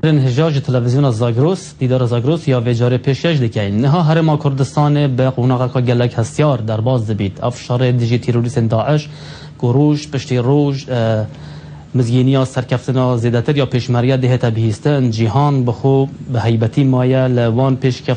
انهجاج تلویزیون زاگروس دیدار زاگروس یا وجاره پیشش دکین نها هرما کردستان به قوناغا گلک هستیار در باز دبید افشار دیجی تروریست داعش گروش پشتی روش مزگینیا سرکفتنا زیدتر یا پیشمریا ده تبهیستن جهان بخو به هیبتی مایه لوان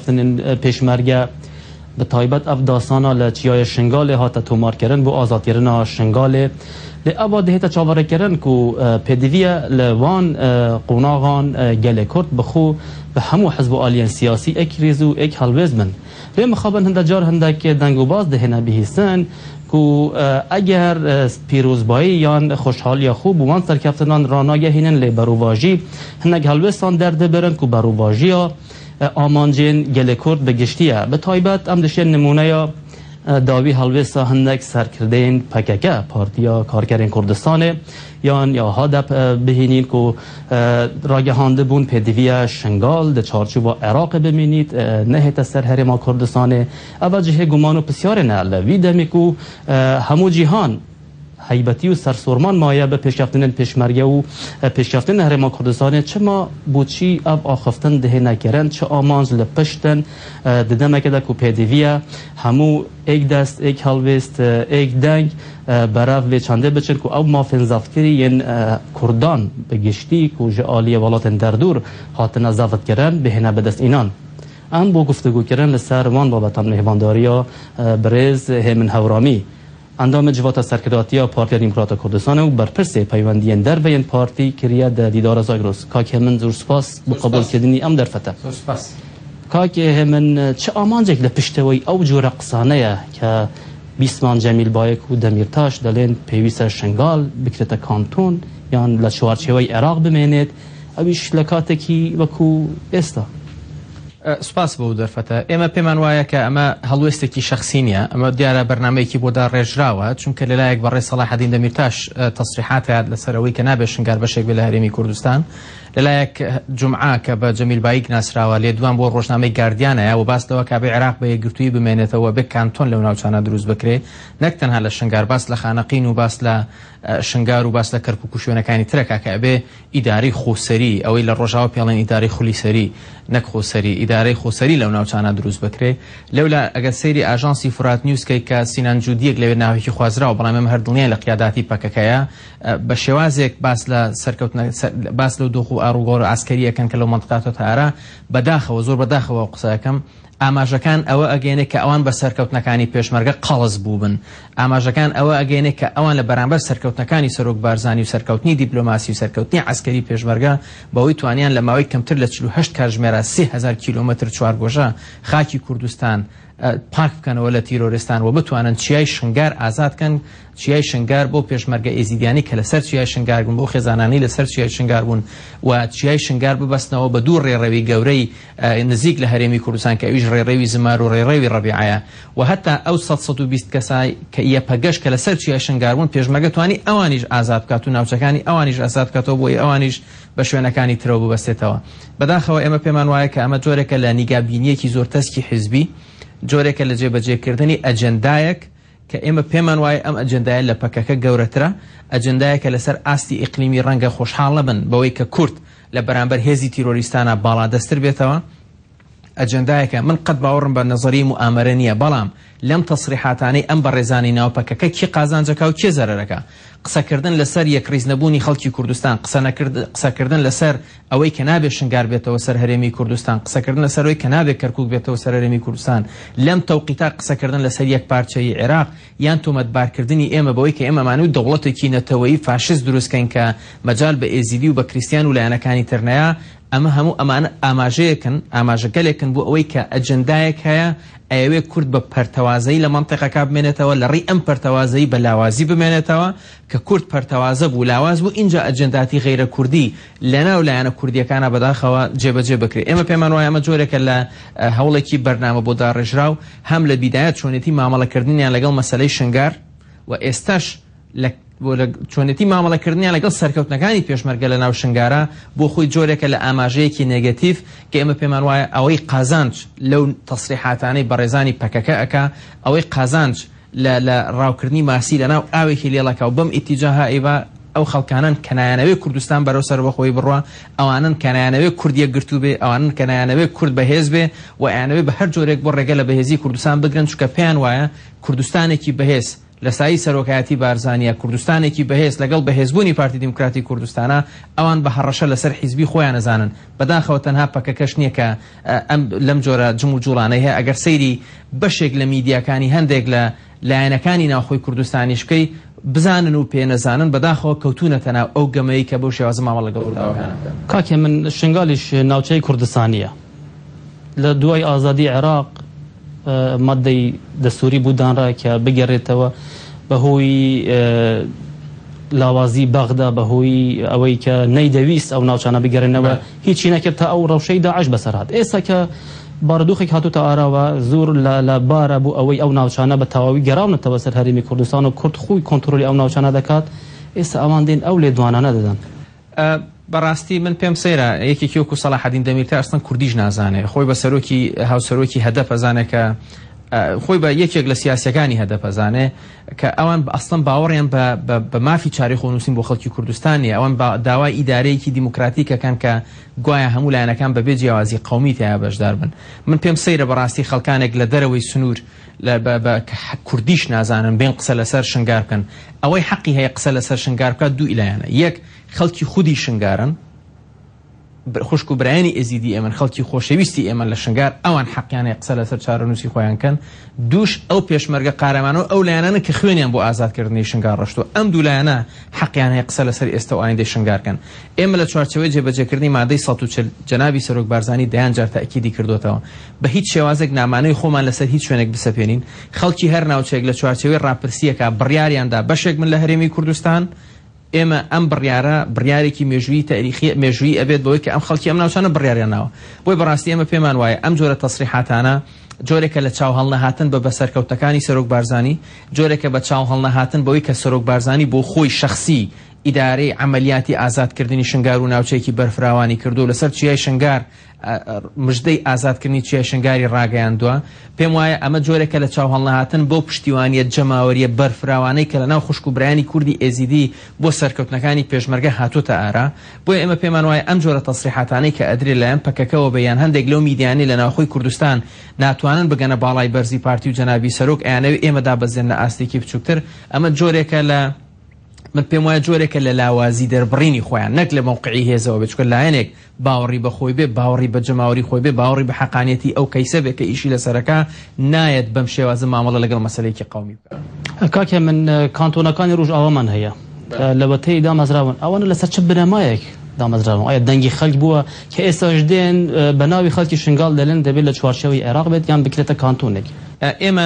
پیشمریا به تایبت اف داستانا لچیای شنگال هات تومار کردن بو آزاد کردن شنگال لابا دهتا چاوره کردن کو پدویا لوان قوناغان گل کرد بخو به همو حزب آلیان سیاسی اک ریزو اک هلوز من به مخابن هنده جار هنده که دنگو باز دهنه بهیستن کو اگر پیروزبایی یا خوشحال یا خوب وان سرکفتنان راناگه هینن لی برواجی هنده هلوزستان درده برن کو برواجی ها آمانجین گل کرد بگشتیه به تایبت ام دشه نمونه یا داوی هلوستا هندک سرکردین پککه پارتیا کارکرین کردستانه یا هادپ بهینین که راگهانده بون پدوی شنگال ده چارچوب عراق بمینید نهت سر هرما کردستانه اول جهه گمانو پسیار نه ویدمی که همو جهان هیبتی و سرسورمان مایه به پیشرفتن پیشمرگه و پیشرفتن هرما کردستان چه ما بوچی اب آخفتن ده نکرن چه آمانز لپشتن ددمه که دکو پیدویه همو ایک دست ایک هلوست ایک دنگ براف و چنده بچن که او ما فنزافت کری ین کردان بگشتی که جعالی ولات دردور حاتن زافت کرن بهنه بدست اینان ام بو گفتگو کرن لسر وان بابتان مهوانداریا برز همین هورامی اندام جوات سرکرداتی پارتی دموکرات کردستان و برپرس پیوندی در بین پارتی کریه در دیدار زاگروس که همین زور سپاس با قبول کردنی ام در فته سپاس که همین چه آمانجک لپشتوی او جور قصانه که بیسمان جمیل بایک و دمیرتاش دلین پیویس شنگال بکرت کانتون یا لچوارچوی عراق بمینید اویش لکاتکی وکو استا سپاس بۆ دەرفەتە ئێمە پێمان وایە کە ئەمە هەڵوێستێکی شخصی نیە ئەمە دیارە بەرنامەیەکی بۆدا ڕێژراوە چونکە لەلایەک بەڕێ سەلاحەدین دەمیرتاش تەسریحاتە لەسەرەوەی کە نابێت شنگار بەشێک بێ لە هەرێمی کوردستان لەلایەک جومعە کە بە جەمیل بایک ناسراوە لێ دوان بۆ ڕۆژنامەی گاردیانەیە و باس لەوە کابێ عێراق بە یەکگرتووی بمێنێتەوە بێ کانتۆن لەو ناوچانە دروست بکرێ نەک تەنها لە شنگار باس لە خانەقین و باس لە شنگار و باس لە کەرکووک و شوێنەکانی ترەکە کە ئەبێ ئیداری خۆسەری ئەوەی لە ڕۆژاوە پێڵێن ئیداری خولیسەری نەک خۆسەری ئیدارەی خۆسەری لەو ناوچانە دروست بکرێ لەولا ئەگەر سەیری ئاژانسی فرات نیوزکەی کە سینان جودیەک لەوێ ناوێکی خوازراوە بەڵام ئێمە هەردڵنیان لە قیاداتی پەکەکەیە بە شێوازێک باس لە سەرکەوتن باس لەو دۆخ و ئاڕوگۆڕ ئاسکەریەکەن کە لەو مەنطقاتە تارە بەداخەوە زۆر بەداخەوە قسەکەم ئاماژەکان ئەوە ئەگەێنێ کە ئەوان بە سەرکەوتنەکانی پێشمەرگە قەڵز بوو بن ئاماژەکان ئەوە ئەگەێنێ کە ئەوان لە بەرامبەر سەرکەوتنەکانی سەرۆک بارزانی و سەرکەوتنی دیپلۆماسی و سەرکەوتنی عسکەری پێشمەرگە بەوەی توانیان لە ماوەی کەمتر لە 48 کاتژمێرە 3000 کیلۆمەتر چوارگۆژە خاکی کوردستان پاک بکەنەوە لە تیرۆریستان و بتوانن چیای شنگار ئازادکەن چیای شنگار بۆ پێشمەرگە ئێزیدیانی کە لەسەر چیای شنگار بوون بۆ خێزانانی لەسەر چیای شنگار بوون و چیای شنگار ببەستنەوە بە دوو ڕێڕەوی گەورەی نزیک لە هەرێمی کوردستان کە ئەویش ڕێڕەوی زمار و ڕێڕەوی ڕەبیعەیە و هەتا ئەو 120 کەسای کە یەپەگەش کە لەسەر چیای شنگار بوون پێشمەرگە توانی ئەوانیش ئازاد بکات و ناوچەکانی ئەوانیش ئازاد بکاتەوە بۆی ئەوانیش بە شوێنەکانی ترەوە ببەستێتەوە بەداخەوە ئێمە پێمان وایە کە ئەمە جۆرێکە لە نیگابینیەکی زۆر تەسکی حیزبی جۆرێکە لە جێبەجێکردنی ئەجەندایەک کە ئێمە پێمان وایە ئەم ئەجەندایە لە پەکەکە گەورەترە ئەجەندایەکە لەسەر ئاستی ئیقلیمی ڕەنگە خۆشحاڵە بن بەوەی کە کورد لە بەرامبەر هێزی تیرۆریستانە باڵادەستر بێتەوە ئەجەندایەکە من قەت باوەڕم بە نەزەری موئامەرە نییە بەڵام لەم تەسریحاتانەی ئەم بەڕێزانی ناوپەکەکە کی قازانجەکە و کێ زەرەرەکە قسەکردن لەسەر یەکریز نەبوونی خەڵکی کوردستان قسەکردن لەسەر ئەوەی کە نابێت شنگار بێتەوە سەر هەرێمی کوردستان قسەکردن لەسەرەوەی کە نابێت کەرکووک بێتەوە سەر هەرێمی کوردستان لەم تەوقیتا قسەکردن لەسەر یەک پارچەی عێراق یان تۆمەتبارکردنی ئێمە بەوەی کە ئێمەمانوی دەوڵەتێکی نەتەوەیی فاشیست دروستکەین کە مەجال بە ئێزیدی و بە کریستیان و لایەنەکانی ترنەیە ئەمە هەموو ئەمانە ئاماژەیەکن ئاماژەگەلێکن بۆ ئەوەی کە ئەجەندایەک هەیە ئەوێ کورد بە پەرتەوازەی لە منطقەکە بمێنێتەوە لە ڕێی ئەم پەرتەوازەی بە لاوازی بمێنێتەوە کە کورد پەرتەوازە بوو لاواز بوو اینجا ئەجەنداتی غیرە کوردی لەناو لایەنە کوردیەکانە بەداخەوە جێبەجێ بکرێت ئێمە پێمان وایە ئەمە جۆرێکە لە هەوڵێکی بەرنامە بۆ داڕێژراو هەم لە بیدایەت چۆنێتی مامەڵەکردنیان لەگەڵ مەسەلەی شنگار و ئێستاش چۆنێتی مامەڵەکردنیان لەگەڵ سەرکەوتنەکانی پێشمەرگە لە ناو شنگارە بۆ خۆی جۆرێکە لە ئاماژەیەکی نێگەتیڤ کە ئێمە پێمان وایە ئەوەی قازانج لەو تەسریحاتانەی بەڕێزانی پەکەکە ئەکا ئەوەی قازانج لە ڕاوکردنی ماسی لە ناو ئاوێکی لێڵەکە و بەم ئیتیجاها ئیبا ئەو خەڵکانن کە نایانەوێت کوردستان بەرەو سەربەخۆی بڕوا، ئەوانن کە نایانەوێت کوردیە گرتو بێ، ئەوانن کە نایانەوێت کورد بەهێز بێ و ئەیانەوێت بە هەر جۆرێک بۆ ڕێگە لە بەهێزی کوردستان بگرن، چونکە پێیان وایە کوردستانێکی بەهێز لە سایی سەرۆکایەتی بارزانیە، کوردستانێکی بەهێز لەگەڵ بەهێزبوونی پارتی دیموکراتی کوردستانە، ئەوان بە هەڕەشە لەسەر حیزبی خۆیان نەزانن. بەداخەوە تەنها پەکەکەش نییە کە ئەم لەم جۆرە جم و جوڵانەی هەیە. ئەگەر سەیری بەشێک لە میدیاکانی هەندێک لە لایەنەکانی ناوخۆی کوردستانیشکەی بزانن و پێ نەزانن، بەداخەوە کەوتونەتە ناو ئەو گەمەی کە بەو شێوازە مامەڵە لەگەڵ وڵاتەکان. کاکێ من شنگالیش ناوچەی کوردستانیە. لە دوای ئازادی عێراق مادەی دەستوری بودانڕا کە بگەڕێتەوە بەهۆی لاوازی بەغدا، بەهۆی ئەوەی کە نەیدەویست ئەو ناوچانە بگەڕێنەوە، هیچی نەکرد تا ئەو ڕەوشەی داعش بەسەرهات. ئێستا کە بارودۆخێک هاتوتە ئاراوە زۆر لە بارە بوو ئەوەی ئەو ناوچانە بە تەواوی گەڕاونەتەوە سەر هەرێمی کوردستان و کورد خۆی کۆنتترۆلی ئەو ناوچانە دەکات. ئێستا ئەوان دێن ئەو لێدوانانە دەدەن. بەڕاستی من پێم سەیرە یەکێکی وەکو سەلاحەدین دەمیرتە ئەستن کوردیش نازانێ، خۆی بە سەرۆکی هاوسەرۆکی هەدەف ئەزانێت کە خۆی بە یەکێک لە سیاسەکانی هەدەف ئەزانێ کە ئەوان ئەسڵەن باوەڕیان بە مافی چاری خۆنووسین بۆ خەڵکی کوردستانی، ئەوان داوای ئیدارەیەکی دیموکراتیکەکان کە گوایە هەموو لایەنەکان بەبێ جیاوازی قەومی تیا بەشدار بن. من پێم سەیرە بەڕاستی خەڵکانێک لە دەرەوەی سنوور کوردیش نازانن بێن قسە لەسەر شنگار بکەن. ئەوەی حەقی هەیە قسە لەسەر شنگار بکات دوو ئیلایەنە، یەک خەڵکی خودی شنگارن، خوشک و برایانی ئێزیدی ئێمە خەڵکی خۆشەویستی ئێمە لە شنگار، ئەوان حەقیانەیە قسە لەسەر چارەنووسی خۆیان کەن. دووش ئەو پێشمەرگە قارەمانەوە ئەو لایەنانە کە خوێنیان بۆ ئازادکردنی شنگار ڕۆشتووە، ئەم دوو لایەنە حەقیان هەیە قسە لەسەر ئێستا و ئایندەی شنگارکەن. ئێمە لە چوارچەوەی جێبەجێکردنی مادەی 140 جەنابی سەرۆک بارزانی دەیان جار تاکیدی کردوتەوە بە هیچ شێوازێک نامانەی خۆمان لەسەر هیچ شوێنێک بسەپێنین. خەڵکی هەر ناوچەیەک لە چوارچەوەی ڕاپرسیەکە بڕیاریاندا بەشێک من لە هەرێمی کوردستان، ئێمە ئەم بڕیارە بڕیارێکی مێژووی تاریخی مێژووی ئەبێت بەوەی کە ئەم خەڵکی ئەم ناوچانە بڕیاریان ناوە. بۆی بەڕاستی ئێمە پێمان وایە ئەم جۆرە تەسریحاتانە جۆرێکە لە چاو هەڵنەهاتن بە بەسەرکەوتەکانی سەرۆک بارزانی، جۆرێکە بە چاو هەڵنەهاتن بەوەی کە سەرۆک بارزانی بۆ خۆی شخصی ئیدارەی عملیاتی ئازادکردنی شنگار و ناوچەیەکی بەرفراوانی کردو لەسەر چیای شنگار مژدەی ئازادکردنی چیای شنگاری ڕاگەیاندووە. پێم وایە ئەمە جۆرێکە لە چاو هەڵنەهاتن بۆ پشتیوانیە جەماوەریە بەرفراوانەی کە لە ناو خوشک و برایانی کوردی ئێزیدی بۆ سەرکەوتنەکانی پێشمەرگە هاتوتە ئارا. بۆیە ئێمە پێمان وایە ئەم جۆرە تەسریحاتانەی کە ئەدرێت لەیان پەکەکەەوە بەیان هەندێک لەو میدیانی لە ناوخۆی کوردستان ناتوانن بگەنە باڵای بەرزی پارتی و جەنابی سەرۆک ئەیانەوێت ئێمە دابەزێنە ئاستێکی بچووکتر. ئەمە جۆرێکە لە من پێم وایە جۆرێکە لە لاوازی دەربڕینی خۆیان، نەک لە موقعی هێزەوە بێت، چونکە لایەنێک باوەڕی بە خۆی بێ، باوەڕی بە جەماوەری خۆی بێ، باوەڕی بە حەقانیەتی ئەو کەیسە بێ کە ئیشی لەسەرەکە نایەت بەم شێوازە مامەڵە لەگەڵ مەسەلەیەکی قەومی بکات. کاکێ من کانتۆنەکانی ڕۆژ ئاوامان هەیە لە بەتەی دامەزراون، ئەوانە لەسەر چ بنەمایەک دامەزراون؟ ئایا دەنگی خەڵک بووە کە ئێستاش دێن بە ناوی خەڵکی شنگال دەڵێن دەبێت لە چوارچەوەی عێراق بێت یان بکرێتە کانتۆنێک؟ ئێمە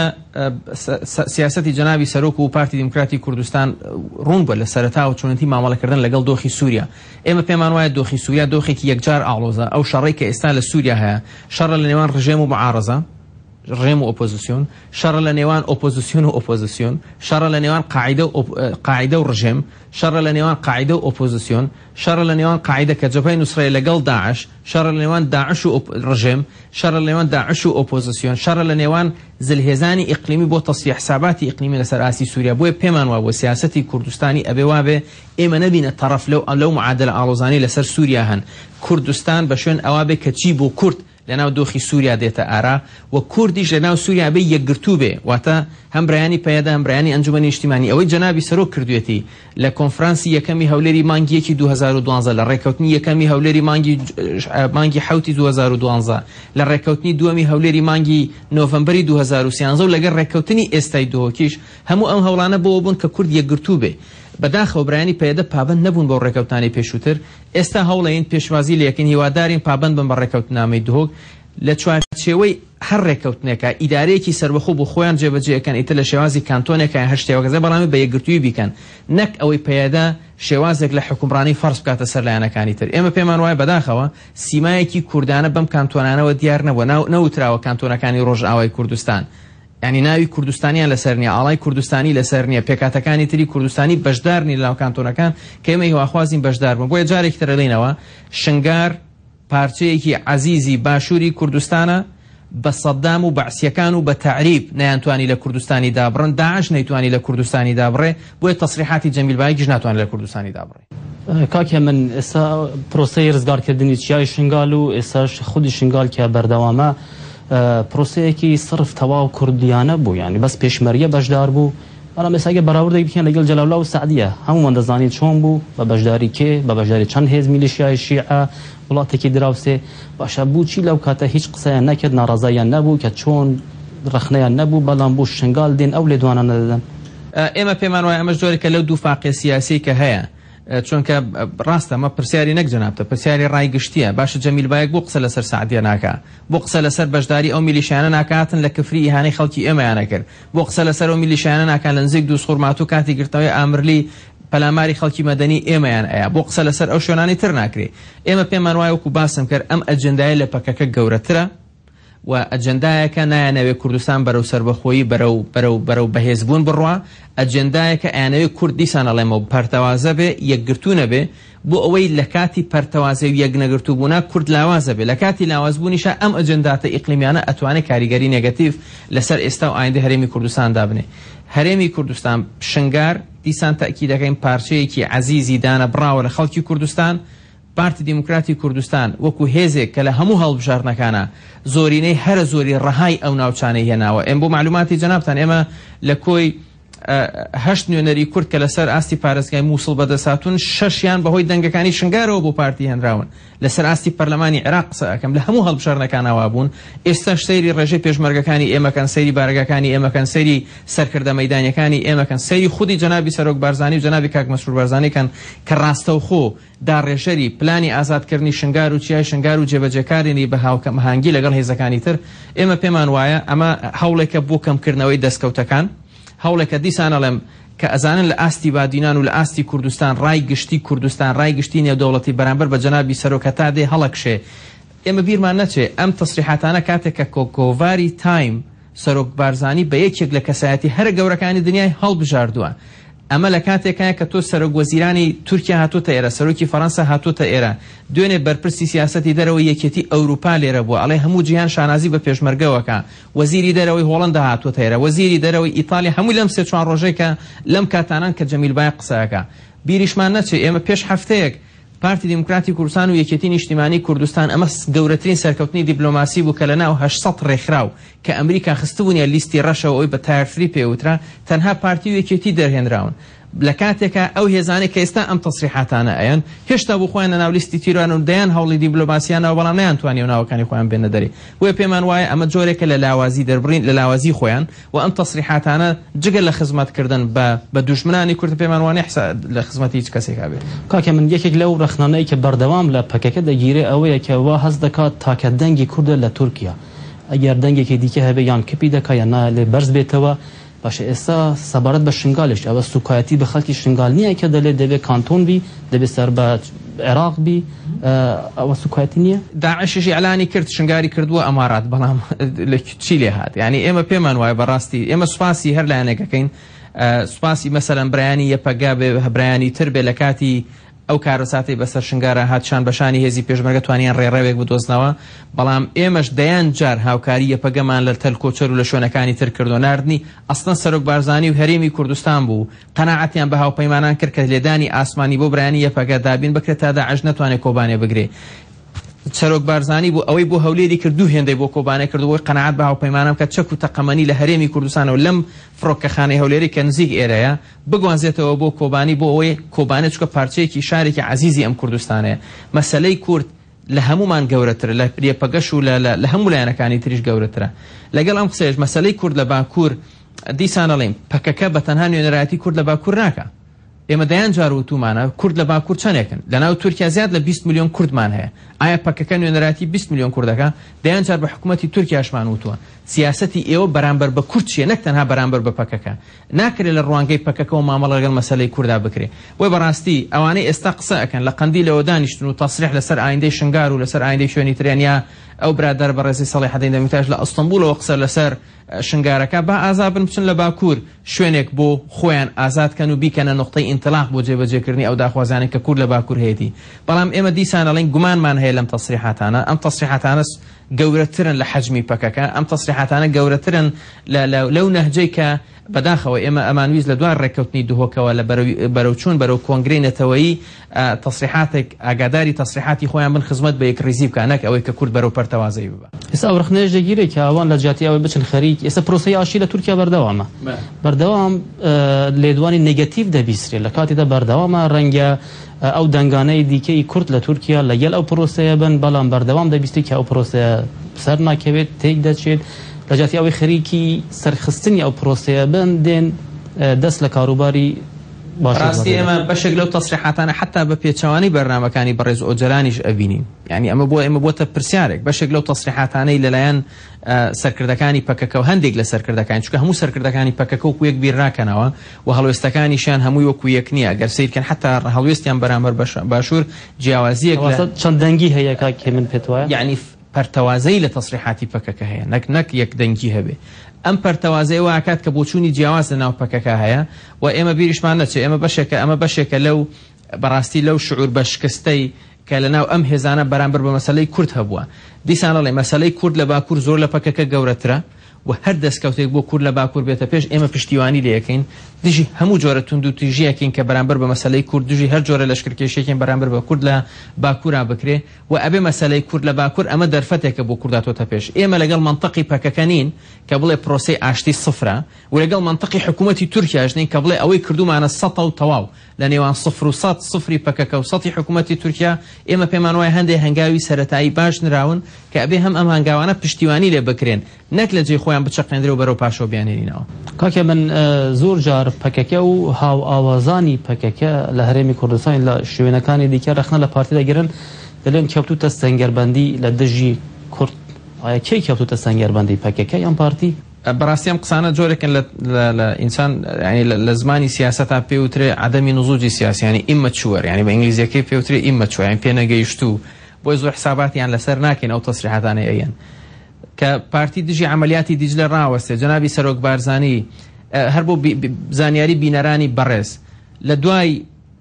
سیاسەتی جەنابی سەرۆک و پارتی دیموکراتی کوردستان ڕوون بووە لە سەرەتا و چۆنەتی مامەڵەکردن لەگەڵ دۆخی سووریا. ئێمە پێمان وایە دۆخی سووریا دۆخێکی یەکجار ئاڵۆزە. ئەو شەڕی کە ئێستا لە سووریا هەیە شەڕە لە نێوان ڕژێم و معارەزە، ڕێم و ئۆپۆزیسیۆن، شەڕە لە نێوان ئۆپۆزیسیۆن و ئۆپۆزیسیۆن، شەڕە لە نێوان قاعیدە و ڕژێم، شەڕە لە نێوان قاعیدە و ئۆپۆزیسیۆن، شەڕە لە نێوان قاعیدە کە جەبهەی نوسڕەیە لەگەڵ داعش، شەڕە لە نێوان داعش و ڕژێم، شەڕە لە نێوان داعش و ئۆپۆزیسیۆن، شەڕە لە نێوان زلهێزانی ئیقلیمی بۆ تەسفیە حساباتی ئیقلیمی لەسەر ئاسی سووریا. بۆیە پێمان وابوو سیاسەتی کوردستانی ئەبێ وابێ ئێمە نەبینە تەڕەف لەو معادلە ئاڵۆزانی لەسەر سووریا هەن. کوردستان بە شوێن ئەوا بێ کە چی بۆ کورد لەناو دۆخی سووریا دێتە ئارا و کوردیش لەناو سووریا بێ یەکگرتوو بێ، واتە هەم برایانی پەیەدا هەم برایانی ئەنجومەنی نیشتیمانی. ئەوەی جەنابی سەرۆک کردوێتی لە کۆنفرانسی یەکەمی هەولێری مانگی 2012 لە ڕێکەوتنی یەکەمی هەولێری مانگی حوتی 2012 لە ڕێکەوتنی دووەمی هەولێری مانگی نۆڤەمبەری 2013 و لەگەڵ ڕێکەوتنی ئێستای دۆکیش هەموو ئەم هەوڵانە بۆ بوون کە کورد یەکگرتوو بێ. بەداخەوە برایانی پەیەدە پابند نەبوون بۆ ڕێکەوتانی پێشووتر. ئێستا هەوڵەین پێشوازی لە یەکەین هیوادارین پابند بن بە ڕێکەوتنامەی دۆک لە چوارچێوەی هەر ڕێکەوتنێکە ئیدارەیەکی سەربەخۆ بۆ خۆیان جێبەجێەکەن ئیتر لە شێوازی کانتۆنێکە هەر شتێوەگەزە بەڵامی بە یەکگرتووی بیکەن، نەک ئەوەی پەیەدا شێوازێک لە حکومڕانی فەرز بکاتە سەر لایەنەکانی تر. ئێمە پێمان وایە بەداخەوە سیمایەکی کوردانە بەم کانتۆنانەوە دیار نەبووە، نەوتراوە کانتۆنەکانی ڕۆژئاوای کوردستان، ینی ناوی کوردستانیان لەسەر نییە، ئاڵای کوردستانی لەسەر نییە، پێکاتەکانی تری کوردستانی بەشدارنی لەناو کانتۆنەکان کە ئێمە هیواخوازین بەشدار بن. بۆیە جارێک ترەڵینەوە شنگار پارچەیەکی عەزیزی باشووری کوردستانە بە سەدام و بەعسیەکان و بە تعریب نەیانتوانی لە کوردستانی دابڕن، داعش نەیتوانی لە کوردستانی دابڕێ، بۆیە تەسریحاتی جەمیل بایەکیش ناتوانێت لە کوردستانی دابڕێ. کاکە من ئێستا پرۆسەی ڕزگارکردنی چیای شنگال و ئێستاش خودی شنگال کە بەردەوامە پرۆسەیەکی صرف تەواو کوردیانە بوو، یعنی بەس پێشمەریە بەشدار بوو. بەڵام ئێستا ئەگە بەراوردێک بکەین لەگەڵ جەلاولا و سەعدیە هەمووان دەزانین چۆن بوو، بە بەشداری کێ، بە بەشداری چەند هێز میلیشیای شیعە وڵاتێکی دراوسێ. باشە بوو چی لەو کاتە هیچ قسەیان نەکرد، ناڕازاییان نەبوو کە چۆن ڕخنەیان نەبوو، بەڵام بوو شنگال دێن ئەو لێدوانە نەدەدەن. ئێمە پێمان وایە ئەمە جۆرێکە لەو دوو فاقێ سیاسی کە هەیە، چونکە ڕاستە ئەمە پرسیاری نەک جەنابتە، پرسیاری ڕایگشتیە. باشە جەمیل بایەک بۆ قسە لەسەر سەعدیە ناکا، بۆ قسە لەسەر بەشداری ئەو میلیشیانە ناکاتن لە کفری ئیهانەی خەڵکی ئێمەیانە کرد، بۆ قسە لەسەر ئەو میلیشیانە ناکات لە نزیک دووسخورمات و کاتی گرتەوەی ئامرلی پەلاماری خەڵکی مەدەنی ئێمەیان ئەیە، بۆ قسە لەسەر ئەو شوێنانی تر ناکرێ. ئێمە پێمان وایە وەکو باسم کرد ئەم ئەجەندایە لە پەکەکە گەورەترە و ئەجەندایەکە نایانەوێت کوردستان بەرەو سەربەخۆیی بەرەو بەهێزبوون بڕوا، ئەجەندایەکە ئەیانەوێت کورد دیسان ئەڵێمەوە پەرتەوازە بێ، یەکگرتوو نەبێ، بۆ ئەوەی لە کاتی پەرتەوازە و یەکنەگرتوو بوونا کورد لاوازە بێ. لە کاتی لاوازبوونیشە ئەم ئەجەنداتە ئیقلیمیانە ئەتوانێت کاریگەری نێگەتیڤ لەسەر ئێستا و ئایندە هەرێمی کوردستان دابنێ. هەرێمی کوردستان شنگار دیسان تەکی دەکەین پارچەیەکی عەزیزی دانە بڕاوە لە خەڵکی کوردستان. پارتی دیموکراتی کوردستان وەکو هێزێک کە لە هەموو هەڵبژارنەکانە زۆرینەی هەرە زۆری ڕەهای ئەو ناوچانەی هێناوە. ئێمە بۆ معلوماتی جەنابتان ئێمە لە کۆی 8 نوێنەری کورد کە لەسەر ئاستی پارێزگای مووسڵ بەدەساتون 6یان بەهۆی دەنگەکانی شنگارەوە بۆ پارتی هێنراون. لەسەر ئاستی پەرلەمانی عێراق قسە ئەەکەم لە هەموو هەڵبژارنەکانەوە بوون. ئێستاش سەیری ڕێژەی پێشمەرگەکانی ئێمەکەن، سەیری بارگەکانی ئێمەکەن، سەیری سەرکردە مەیدانیەکانی ئێمەکەن، سەیری خودی جەنابی سەرۆک بارزانی و جەنابی کاک مەسرور بارزانی کەن کە ڕاستەوخۆ داڕێژەری پلانی ئازادکردنی شنگار و چیای شنگار و جێبەجێکارێنی بە هاوکەمهانگی لەگەڵ هێزەکانی تر. ئێمە پێمان وایە ئەمە هەوڵێکە بۆ کەمکردنەوەی دەستکەوتەکان، هەوڵێکە دیسان ئەڵێم کە ئەزانن لە ئاستی بادینان و لە ئاستی کوردستان ڕای گشتی کوردستان ڕای گشتی نێودەوڵەتی بەرامبەر بە جەنابی سەرۆکەتا دێ هەڵەکشێ. ئێمە بیرمان نەچێ ئەم تەسریحاتانە کاتێک کە کۆکۆڤاری تایم سەرۆک بارزانی بە یەکێک لە کەسایەتی هەرە گەورەکانی دنیای هەڵبژاردووە. ئەمە لە کاتێکایە کە تۆ سەرۆک وەزیرانی تورکیا هاتوتە ئێرە، سەرۆکی فەڕەنسا هاتوتە ئێرە، دوێنێ بەرپرسی سیاسەتی دەرەوەی یەکێتی ئەوروپا لێرە بووە، ئەڵێ هەموو جیهان شانازی بە پێشمەرگەوەکە. وەزیری دەرەوەی هۆڵەندا هاتوتە ئێرە، وەزیری دەرەوەی ئیتالیا، هەمووی لەم 3-4 ڕۆژەی کە لەم کاتانان کە جەمیل بایەق قسەکە. بیریشمان نەچێ ئێمە پێش هەفتەیەک پارتی دیموکراتی کوردستان و یەکێتی نیشتیمانی کوردستان ئەمە گەورەترین سەرکەوتنی دیبلۆماسی بوو کە لە ناو 800 ڕێکخراو کە ئەمریکا خستبوونیە لیستی ڕەشەوە ئەوی بە تایرفری پێوترا تەنها پارتی و یەکێتی دەرهێنراون. لە کاتێکە ئەو هێزانێک کە ئێستا ئەم تەسریحاتانە ئەیان هێشتا بۆ خۆیان لە ناو لیستی تیرۆیان و دەیان هەوڵی دیبلۆماسیانەوە، بەڵام نەیانتوانی و ناوەکانی خۆیان بێنە دەرێ. بۆیە پێمان وایە ئەمە جۆرێکە لە لاوازی دەربڕین، لە لاوازی خۆیان و ئەم تەسریحاتانە جگە لە خزمەتکردن بە دوژمنانی کورد پێمان وانێ لە خزمەتی هیچ کەسێکا بێت. کاکە من یەکێک لەو ڕخنانەی کە بەردەوام لە پەکەکە دەگیرێ ئەوەیە کە وا هەست دەکات تاکە دەنگی کوردە لە تورکیا، ئەگەر دەنگێکی دیکە هەبێ یان کپی دەکا یان نالێ بەرز بێتەوە. باشه ئێستا سەبارەت بە شنگالش ئەوە سوکایەتی بە خەڵکی شنگال نییە کە دەلێت دەبێت کانتۆن بی، دەبێت سەر بە عێراق بی، ئەوە سوکایەتی نییە. داعششی ئەلانی کرد شنگاری کردووە ئەمارات، بەڵام لە چی لێ هات؟ یعنی ئێمە پێمان وایە بەڕاستی ئێمە سوپاسی هەر لایەنێکەکەین، سوپاسی مەسەلەن برایانی یەپەگا بێ، برایانی تر بێ لە کاتی ئەو کارەساتی بەسەر شنگارە هاتشان بەشانی هێزی پێشمەرگە توانیان ڕێڕەوێک بدۆزنەوە. بەڵام ئێمەش دەیان جار هاوکاری یەپەگەمان لە تەلکۆچەر و لە شوێنەکانی تر کردو ناردنی. ئەسڵەن سەرۆک بارزانی و هەرێمی کوردستان بوو قەناعەتیان بە هاوپەیمانان کرد کە لێدانی ئاسمانی بۆ برایانی یەپەگە دابین بکرێت تا داعش نەتوانێت کۆبانێ بگرێ. سەرۆک بارزانی بوو ئەوەی بۆ هەولێری کردو هێندەی بۆ کۆبانە کردەوەی قەناعەت بە هاوپەیمانان کە چەک و تەقەمەنی لە هەرێمی کوردستانەوە لەم فڕۆکەخانەی هەولێری کە نزیک ئێرەیە بگوانزێتەوە بۆ کۆبانی، بۆ ئەوەی کۆبانە چکە پارچەیەکی شارێکی عەزیزی ئەم کوردستانەیە. مەسەلەی کورد لە هەمومان گەورەترە، لە لێپەگەش و لە هەموو لایەنەکانی تریش گەورەترە. لەگەڵ ئەم قسەیەش مەسەلەی کورد لە باکوور دیسان ئەڵێم پەکەکە بە تەنها نوێنەرایەتی کورد لە باکوور ناکە. ئێمە دەیان جاروتومانە کورد لە باکوور چەندێکن، لە ناو تورکیا زیاد لە 20 میلیۆن کوردمان هەیە. ئایا پەکەکە نوێنەرایەتی 20 میلیۆن کوردەکە؟ دەیان جار بە حکوومەتی تورکیاشمان وتووە سیاسەتی ئێوە بەرامبەر بە کورد چیە، نەک تەنها بەرامبەر بە پەکەکە. ناکرێت لە ڕوانگەی پەکەکە و مامەڵە لەگەڵ مەسەلەی کووردا بکرێ. وەی بەڕاستی ئەوانەی ئێستا قسە ئەکەن لە قەندیلەوە دانیشتن و تەسریح لەسەر ئایندەی شنگار و لەسەر ئایندەی شوێنی ترێن یا ئەو برادر بەڕێزی سەڵاح الدین دەمیرتاش لە ئەستەمبولەوە قسە لەسەر شنگارەکە با ئازاد بن بچن لە باکوور شوێنێک بۆ خۆیان ئازادکەن و بیکەنە نقطەی ئینتلاق بۆ جێبەجێکردنی ئەو داخوازانێک کە کورد لە باکوور هەیەی. بەڵام ئێمە دیسان ئەڵێن گومانمان هەیە لەم تەسریحاتانە، ئەم تەسریحاتانە گەورەترن لە حەجمی پەکەکە، ئەم تەسریحاتانە گەورەترن لەو نەهجەی کە بەداخەوە ئێمە ئەمانویست لە دوای ڕێکەوتنی دهۆکەوە لە بەرەوچوون بەرەو کۆنگرەی نەتەوەیی تەسریحاتێک ئاگاداری تەسریحاتی خۆیان بن خزمەت بە یەکڕێزی بکە، نەک ئەوەی کە کورد بەرەو پەرتەوازەی ببە. ئێستا ئەو ڕخنەیەشێگیرێک کە ئەوان لە جیاتی ئەوەی بچن خەریک، ئێستا پرۆسەی ئاشتی لە تورکیا بەردەوامە، بەردەوام لێدوانی نێگەتیڤ دەبیسترێت لە کاتێدا بەردەوامە ڕەنگە ئەو دەنگانەی دیکەی کورد لە تورکیا لەگەڵ ئەو پرۆسەیە بن، بەڵام بەردەوام دەبیستی کە ئەو پرۆسەیە سەر ناکەوێت تێک دەچێت لە جیاتی ئەوەی خەریکی سەرخستنی ئەو پرۆسەیە بن دێن دەست لە کاروباری ڕاستی ئێمە بەشێک لەو تەسریحاتانە حتا بە پێچەوانی بەرنامەکانی بەڕێز ئۆجەرانیش ئەبینین، یعنی ئەمە بۆتە پرسیارێک بەشێک لەو تەسریحاتانەی لەلایەن سەرکردەکانی پەکەکە و هەندێک لە سەرکردەکان، چونکە هەموو سەرکردەکانی پەکەکە وەکو یەک بیر ناکەنەوە و هەڵوێستەکانیشیان هەمووی وەکو یەک نییە، ئەگەر سیرکەن حتا هەڵوێستیان بەرامبەر باشوور جیاوازیەک چەند دەنگی هەیە کاکێ من پێت وایە، یعنی پەرتەوازەی لە تەسریحاتی پەکەکە هەیە، نەک یەک دەنگی هەبێ. ئەم پەرتەوازەی واکات کە بۆچوونی جیاواز لە ناو پەکەکە هەیە و ئێمە بیریشمان نەچێت ئەمە بەشێکە لەو بەڕاستی لەو شعور بە شکستەی کە لە ناو ئەم هێزانە بەرامبەر بە مەسەلەی کورد هەبووە. دیسان ئەڵێ مەسەلەی کورد لە باکوور زۆر لە پەکەکە گەورەترە و هەر دەستکەوتێک بۆ کورد لە باکوور بێتە پێش ئێمە پشتیوانی لەکەین، دژی هەموو جۆرە تونند و تیژیەکەین کە بەرامبەر بە مەسەلەی کورد، دژی هەر جۆرە لەشکرکێشێکین بەرامبەر بە کورد لە باکوورا بکرێ و ئەبێ مەسەلەی کورد لە باکوور ئەمە دەرفەتێکە بۆ کورداتۆتە پێش. ئێمە لەگەڵ منطقی پەکەکە نین کە بڵێ پرۆسەی ئاشتی سفرە و لەگەڵ منطقی حکوومەتی تورکیاش نین کە بڵێ ئەوەی کردومانە سەتە و تەواو لە نێوان 0 و 100 سفری پەکەکە و سەتی حکوومەتی تورکیا. ئێمە پێمان وایە هەندێک هەنگاوی سەرەتایی باش نراون کە ئەبێ هەم ئەم هەنگاوانە پشتیوانی لێ بکرێن، نەک لە جێ خۆیان بچەقێنرێ و بەرەو پاشۆ بیانێنینەوە. کاکە من زۆر جار پەکەکە و هاو ئاوازانی پەکەکە لە هەرێمی کوردستان لە شوێنەکانی دیکە رەخنە لە پارتی دەگرن، دەڵێن کەوتوتە سەنگەربەندی لە دژی کورد. ئایا کێ کەوتوتە سەنگەربەندی پەکەکە یان پارتی؟ بەڕاستی ئەم قسانە جۆرێکن لە ئینسان لە زمانی سیاسەتا پێوترێ عدەمی نزوجی سیاسی، ینی ئیمەچوەر، ینی بە ئینگلیزیەکەی پێوترێ ئیمەچوەر، یان پێنەگەیشتوو، بۆی زۆر حساباتیان لەسەر ناکەین ئەو تەسریحاتانەی ئەیەن کە پارتی دژی عملیاتی دیجلە ڕاوەستێ. جەنابی سەرۆک بارزانی هەر بۆ زانیاری بینەرانی بەڕێز لە دوای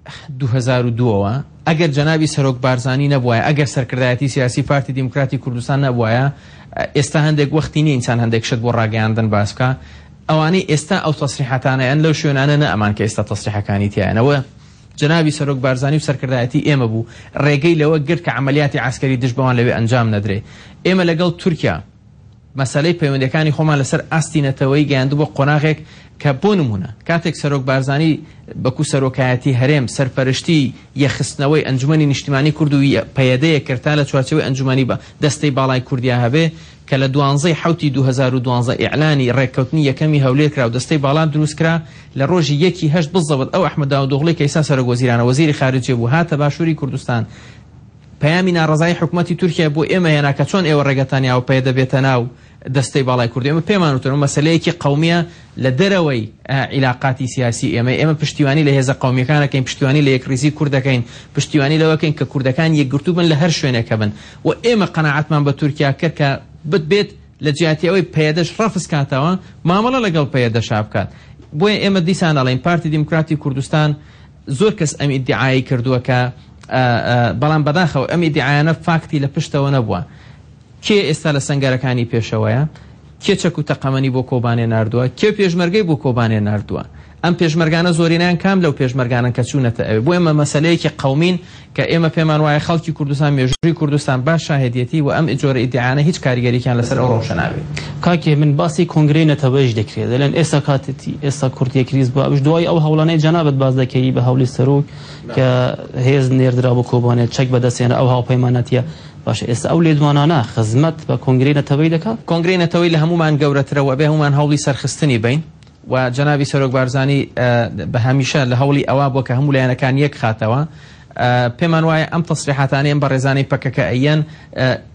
2002ەوە ئەگەر جەنابی سەرۆک بارزانی نەبووایە، ئەگەر سەرکردایەتی سیاسی پارتی دیموکراتی کوردستان نەبووایە، ئێستا هەندێک وەختی نیە ئینسان هەندێک شت بۆ ڕاگەیاندن باس بکە. ئەوانەی ئێستا ئەو تەسریحاتانەیان لەو شوێنانە نە ئەمان کە ئێستا تەسریحەکانی تیانەوە. جەنابی سەرۆک بارزانی و سەرکردایەتی ئێمە بوو ڕێگەی لەوە گرت کە عملیاتی عسکەری دژ بەوان لەوێ ئەنجام نەدرێ. ئێمە لەگەڵ تورکیا مەسەلەی پەیوەندیەکانی خۆمان لەسەر ئاستی نەتەوەی گەیاندوو بۆ قۆناغێک کە بۆ نمونە کاتێک سەرۆک بارزانی بەکو سەرۆکایەتی هەرێم سەرپەرشتی یەخستنەوەی ئەنجومەنی نیشتیمانی کورد و پەیەدەیە کردتا لە چوارچەوەی ئەنجومەنی بە دەستەی باڵای کوردیا هەبێ کە لە 12/7/2012 ئیعلانی ڕێککەوتنی یەکەمی هەولێر کرا و دەستەی باڵام دروستکرا لە ڕۆژی 1/8 بزەوت ئەو ئەحمەد داودۆغڵی کە ئێستا سەرۆک وەزیرانە وەزیری خارجیە بوو هاتە باشووری کوردستان پەیامی ناڕەزایی حکوومەتی تورکیا بۆ ئێمە هێنا کە چۆن ئێوە ڕێگەتانیا و پەیە دەبێتە ناو دەستەی باڵای کوردی. ئێمە پێمان وتن مەسەلەیەکی قەومیە لە دەرەوەی عیلاقاتی سیاسی ئێمە پشتیوانی لە هێزە قەومیەکانەکەین، پشتیوانی لە یەکریزی کوردەکەین، پشتیوانی لەوەکەین کە کوردەکان یەکگرتوو بن لە هەر شوێنێکە بن و ئێمە قەناعەتمان بە تورکیا کرد کە بێت لە جیاتی ئەوەی پەیەدەش ڕەفسکاتەوە مامەڵە لەگەڵ پەیەدەشا بکات. بۆیە ئێمە دیسان ئەڵێن پارتی دیموکراتی کوردستان زۆر کەس ئەم ئیدعایی کردووە کە بەڵام بەداخەوە ئەم ئیدعایانە فاکتی لە پشتەوە نەبووە. کێ ئێستا لە سەنگەرەکانی پێشەوەیە، کێ چەک و تەقەمەنی بۆ کۆبانێ ناردووە، کێ پێشمەرگەی بۆ کۆبانێ ناردووە. ئەم پێشمەرگانە زۆرینیان کام لەو پێشمەرگانن کە چوونەتە ئەوێ. بۆ ئێمە مەسەلەیەکی قەومین کە ئێمە پێمان وایە خەڵکی کوردستان مێژووی کوردستان باش شاهدیەتی و ئەم جۆرە ئیدعاانە هیچ کاریگەرییان لەسەر ئەو ڕۆژە ناوێت. کاکێ من باسی کۆنگرەی نەتەوەیش دەکرێت دەڵێن ئێستا کاتێتی ئێستا کورد یەکریز بووە ئەوش دوای ئەو هەوڵانەی جەنابەت باز دەکەی بە هەوڵی سەرۆک کە هێز نێردرا بۆ کۆبانێت چەک بەدەستێنە ئەو هاوپەیمانەتیە. باشە ئێستا ئەو لێدوانانە خزمەت بە کۆنگرەی نەتەوەی دەکات. کۆنگرەی نەتەوەی لە هەمومان گەورەترەوە بێ هەمومان هەوڵی سەرخستنی بین و جەنابی سەرۆک بارزانی بە هەمیشە لە هەوڵی ئەوا بووە کە هەموو لایەنەکان یەک خاتەوە. پێمان وایە ئەم تەسریحاتانەیە بە ڕێزانەی پەکەکە ئەیەن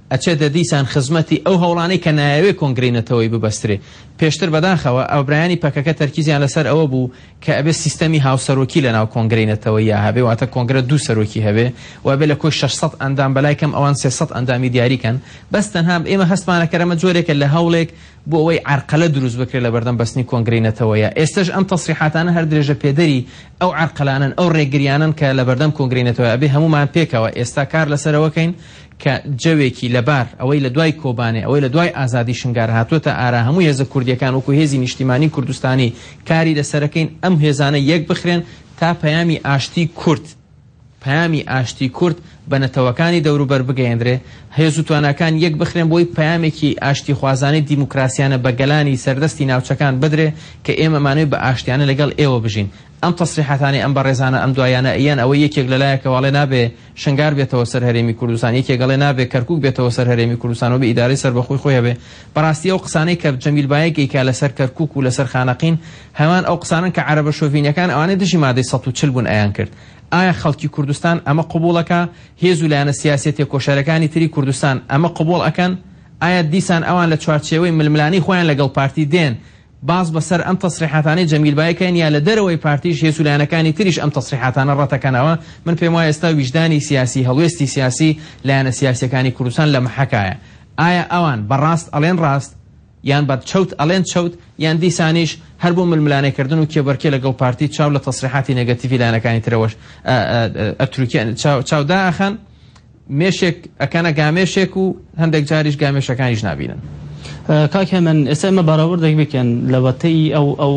ئەچێتە دیسان خزمەتی ئەو هەوڵانەی کە نایەوێت کۆنگرێنێتەوەی ببەسترێ. پێشتر بەداخەوە ئەو برایانی پەکەکە تەرکیزیان لەسەر ئەوە بوو کە ئەبێ سیستەمی هاوسەرۆکی لەناو کۆنگرێنێتەوە یا هەبێ، واتە کۆنگرە دوو سەرۆکی هەبێ و بێ لە کۆی 600 ئەندام بەلای کەم ئەوان 300 ئەندامی دیاریکەن. بەس تەنها ئێمە هەستمانەکەرەمە جۆرێکە لە هەوڵێک بۆ ئەوەی عرقەلە دروست بکرێت لە بەردەم بەستنی کۆنگرێنێتەوەیە. ئێستش ئەم تەسریحاتانە هەر درێژە پێدەری ئەو عرقەلانن، ئەو ڕێگریانن کە لە بەردەم کۆنگرێنێتەوە ئەبێ هەمومان پێکەوە ئێستا کار لەسەرەوەکەین کە جەوێکی لەبار ئەوەی لە دوای کۆبانێ، ئەوەی لە دوای ئازادی شنگار هاتووەتە ئارا هەموو هێزە کوردیەکان وەکو هێزی نیشتیمانی کوردستانی کاری لەسەرەکەین ئەم هێزانە یەک بخرێن تا پەیامی ئاشتی کورد، پەیامی ئاشتی کورد بە نەتەوەکانی دەوروبەر بگەیەندرێ، هێز و توانەکان یەک بخرێن بۆی پەیامێکی ئاشتی خوازانەی دیموکراسیانە بە گەلانی سەردەستی ناوچەکان بدرێ کە ئێمەمانەوەی بە ئاشتیانە لەگەڵ ئێوە بژین. ئەم تەسریحاتانی ئەم بەڕێزانە ئەم دوایانە ئەیان ئەوە یەکێک لەلایەکەواڵێ نابێ شنگار بێتەوە سەر هەرێمی کوردستان، یەکێکڵێ نابێ کەرکووک بێتەوە سەر هەرێمی کوردستان و بە ئیدارەی سەر بەخۆی خۆی هەبێ. بەڕاستی ئەو قسانەی کە جەمیل بایەکێکا لەسەر کەرکووک و لەسەر خانەقین هەمان ئەو قسانن کە عەرەبە شۆڤینیەکان ئەوانەی دژی مادەی 140 بوون ئەیان کرد. ئایا خەڵکی کوردستان ئەمە قبوڵەکە؟ هێز و لایەنە سیاسەتی کۆشەرەکانی تری کوردستان ئەمە قبوڵ ئەکەن؟ ئایا دیسان ئەوان لە چوارچێوەی ململانی خۆیان لەگەڵ پارتی دێن باز بەسەر ئەم تەسریحاتانی جەمیل بایەکەن یا لە دەرەوەی پارتیش هێز و لایەنەکانی تریش ئەم تەسریحاتانە ڕەتەکەنەوە؟ من پێم وایە ئێستا ویجدانی سیاسی، هەڵوێستی سیاسی لایەنە سیاسیەکانی کوردستان لە محەکایە. ئایا ئەوان بەڕاست ئەڵێن ڕاست یان بەد چەوت ئەڵێن چەوت، یان دیسانیش هەر بۆ ململانێکردن و کێبەرکێ لەگەڵ پارتی چاو لە تەسریحاتی نێگەتیڤی لایەنەکانی ترەوەش ئەتروکیان چاودا ئەخەن، مێشێک ئەکەنە گامێشێک و هەندێک جاریش گامێشەکانیش نابینن. کاکە من ئێستا ئێمە باراوردێک بکەن لە وەتەی ئەو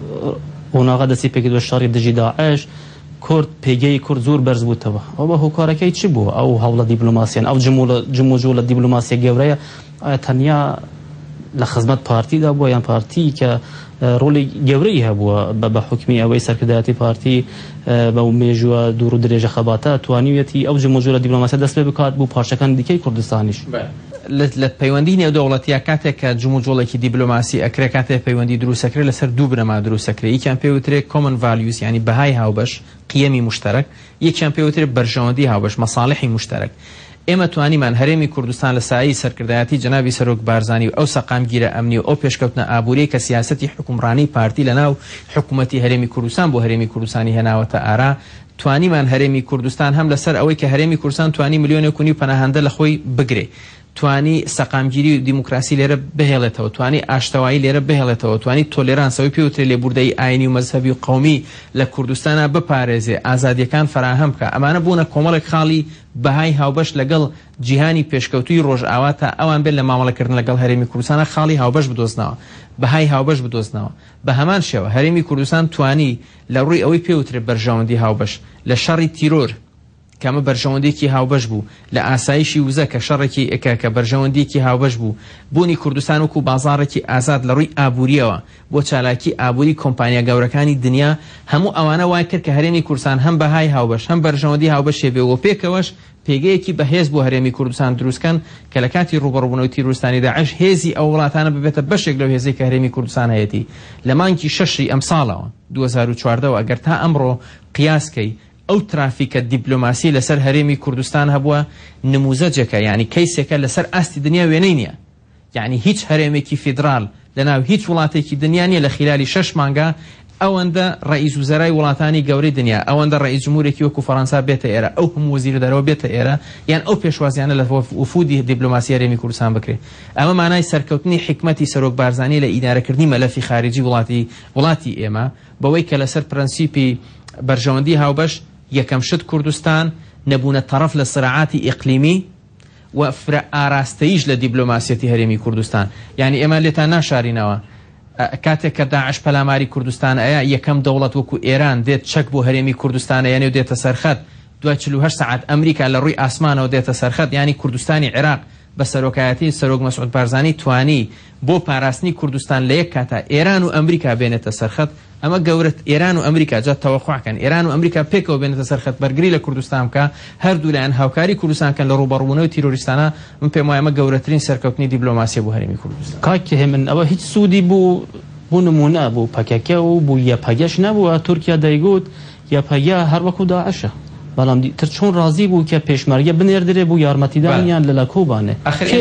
قۆناغا دەستی پێکردووە شەڕی دژی داعش کورد پێگەی کورد زۆر بەرز بووتەوە. ئەو بە هۆکارەکەی چی بوو؟ ئەو هەوڵە دیبلۆماسیان ئەو جموجۆ لە دیبلۆماسیە گەورەیە ئایا تەنیا لە خزمەت پارتیدا بووە یان پارتی کە ڕۆڵی گەورەی هەبووە بە حکمی ئەوەی سەرکردایەتی پارتی بەو مێژووە دوور و درێژە خەباتە توانیوێتی ئەو جموجۆ لە دیبلۆماسیە دەست پێ بکات بوو پارچەکان دیکەی کوردستانیش؟ لە پەیوەندی نێودەوڵەتیە کاتێک کە جموجۆڵێکی دیبلۆماسی ئەکرێ، کاتێک پەیوەندی دروستەکرێت لەسەر دوو بنەما دروستەکرێت. یەکیان پێوترێت common values ینی بەهای هاوبەش، قیەمی مشتەرەک، یەکیان پێوترێت بەرژەوەندی هاوبەش، مەساڵحی مشتەرەک. ئێمە توانیمان هەرێمی کوردستان لە سایەی سەرکردایەتی جەنابی سەرۆک بارزانی و ئەو سەقامگیرە ئەمنی و ئەو پێشکەوتنە ئابووری کە سیاسەتی حکومڕانی پارتی لەناو حکوومەتی هەرێمی کوردستان بۆ هەرێمی کوردستانی هێناوەتە ئارا، توانیمان هەرێمی کوردستان هەم لەسەر ئەوەی کە هەرێمی کوردستان توانی ملیۆنێک و نیو پەناهەندە لە خۆی بگرێ، توانی سەقامگیری و دیموکراسی لێرە بهێڵێتەوە، توانی ئاشتەوایی لێرە بهێڵێتەوە، توانی تۆلێرانسەوەی پێوترێت لێبوردەی ئاینی و مەزهەبی و قەومی لە کوردستانە بپارێزێ، ئازادیەکان فراهەم بکە. ئەمانە بوونە کۆمەڵێک خاڵی بەهای هاوبەش لەگەڵ جیهانی پێشکەوتوی ڕۆژئاوا تا ئەوان بێت لە مامەڵەکردن لەگەڵ هەرێمی کوردستانە خاڵی هاوبەش بدۆزنەوە، بەهای هاوبەش بدۆزنەوە. بە هەمان شێوە هەرێمی کوردستان توانی لە ڕووی ئەوەی پێوترێت بەرژەوەندی هاوبەش لە شەڕی تیرۆر کەمە بەرژەوەندێکی هاوبەش بوو، لە ئاسایشی وزە کە شەڕێکی کە بەرژەوەندێکی هاوبەش بوو، بوونی کوردستان وەکو بازاڕێکی ئازاد لە ڕووی ئابووریەوە بۆ چالاکی ئابووری کۆمپانیا گەورەکانی دنیا، هەموو ئەوانە وای کرد کە هەرێمی کوردستان هەم بەهای هاوبەش هەم بەرژەوەندی هاوبەشێ بێ و پێکەوەش پێگەیەکی بەهێز بۆ هەرێمی کوردستان دروستکەن کە لە کاتی ڕوبەڕووبوونەوەی تیرۆریستانی داعش هێزی ئەو وڵاتانە ببێتە بەشێک لەو هێزەی کە هەرێمی کوردستان هەیەتی. لە مانگی 6 ئەم ساڵەوە 2014 ئەگەر تا ئەمڕۆ قیاسکەی ئەو ترافیکە دیبلۆماسی لەسەر هەرێمی کوردستان هەبووە نموزەجێکە، یعنی کەیسێکە لەسەر ئاستی دنیا وێنەی نییە، یعنی هیچ هەرێمێکی فیدرال لەناو هیچ وڵاتێکی دنیا نیە لە خلالی 6 مانگە ئەوەندە ڕئیس وزەرای وڵاتانی گەورەی دنیا، ئەوەندە ڕئیس جمهورێکی وەکو فەڕەنسا بێتە ئێرە، ئەو هەموو وەزیر دەرەوە بێتە ئێرە، یان ئەو پێشوازیانە لە وفودی دیبلۆماسی هەرێمی کوردستان بکرێت. ئەمە مانای سەرکەوتنی حکمەتی سەرۆک بارزانی لە ئیدارەکردنی مەلەفی خارجی وڵاتی ئێمە بەوەی کە لەسەر پرەنسیپی بەرژەوەندی هاوبەش یەکەم شت کوردستان نەبوونە تەرەف لە سرعاتی ئیقلیمی و فرە ئاراستەیش لە دیبلۆماسیەتی هەرێمی کوردستان. یعنی ئێمە لێتان ناشارینەوە کاتێک کە داعش پەلاماری کوردستان ئەیە یەکەم دەوڵەت وەکو ئێران دێت چەک بۆ هەرێمی کوردستانە یانێ و دێتە سەرخەت، دوای 48 ساعت ئەمریکا لە ڕووی ئاسمانەوە دێتە سەرخەت. یعنی کوردستانی عێراق بە سەرۆکایەتی سەرۆک مەسعود بارزانی توانی بۆ پاراستنی کوردستان لە یەک کاتا ئێران و ئەمریکا بێنێتە سەرخەت. ئەمە گەورەت ئێران و ئەمریکا جا تەوەقوعکەن ئێران و ئەمریکا پێکەوە بێنێتە سەرخەت بەرگری لە کوردستان بکە، هەردوو لایەن هاوکاری کوردستانکەن لە ڕوبەڕووبوونەوەی تیرۆریستانە. من پێم وایە ئەمە گەورەترین سەرکەوتنی دیبلۆماسی بۆ هەرێمی کوردستان. کاکێ من ئەوە هیچ سوودی بوو نمونە بوو پەکەکە و بوو یەپەگەش نەبووە. تورکیا دەیگوت یەپەگە هەر وەکو داعشە بەڵام تر چۆن ڕازی بوو کە پێشمەرگە بنێردرێ بوو یارمەتیدانیان لە کۆبانێ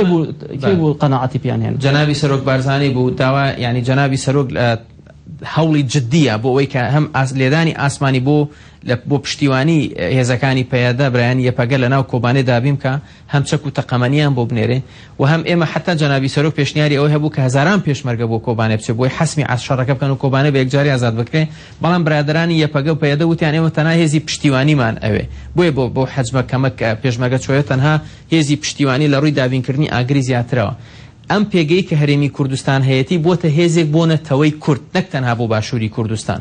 کێ بوو قەناعەتی پیان هێنا جەنابی سەرۆک بارزانی بوو داوا یعنی جەنابی سەرۆک هەوڵی جددیە بۆ ئەوەی کە هەم لێدانی ئاسمانی بۆ پشتیوانی هێزەکانی پەیادە برایانی یەپەگە لە ناو کۆبانێ دابیم کە هەم چەک و تەقەمەنیان بۆ بنێرێ و هەم ئێمە حتا جەنابی سەرۆک پێشنیاری ئەوەی هەبوو کە هەزاران پێشمەرگە بۆ کۆبانێ بچێت بۆی حەسمی شەڕەکە بکەن و کۆبانە بە یەکجاری ئازاد بکرێ بەڵام برادرانی یەپەگە و پەیادە وتیان ئێمە تەنها هێزی پشتیوانیمان ئەوێ بۆیە بۆ حەجمە کەمەک پێشمەرگە چۆیە تەنها هێزی پشتیوانی لە ڕووی دابینکردنی ئاگری زیاترەوە ئەم پێگەی کە هەرێمی کوردستان هەیەی بۆتە هێزێک بۆ نەتەوەی کورد نەک تەنها بۆ باشووری کوردستان